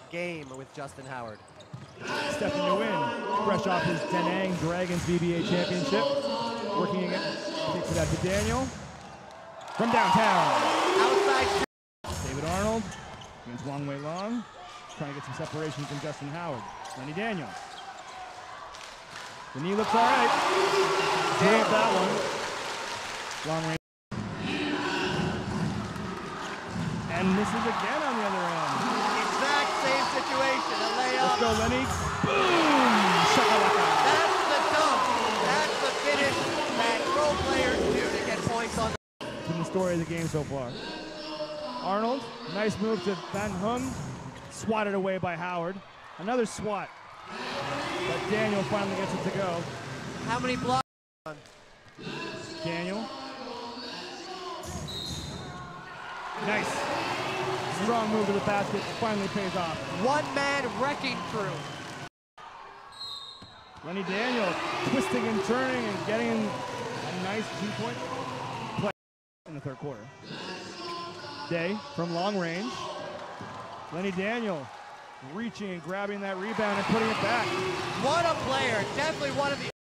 game with Justin Howard. Stepping to win, fresh off his Da Nang Dragons VBA championship. Working again, takes it out to Daniel. From downtown. Outside. David Arnold against Long Way Long. Trying to get some separation from Justin Howard. Lenny Daniel. The knee looks all right. Drilled that one. Long range. And misses again on the other end. Exact same situation. A layup. Let's go, Lenny. Boom! Shakalaka. That's the dunk. That's the finish that role players do to get points on the. It's been the story of the game so far. Arnold, nice move to Van Hung. Swatted away by Howard. Another swat. But Daniel finally gets it to go. How many blocks? Daniel. Nice. Strong move to the basket. Finally pays off. One-man wrecking crew. Lenny Daniel twisting and turning and getting a nice 2-point play in the third quarter. Day from long range. Lenny Daniel reaching and grabbing that rebound and putting it back. What a player. Definitely one of the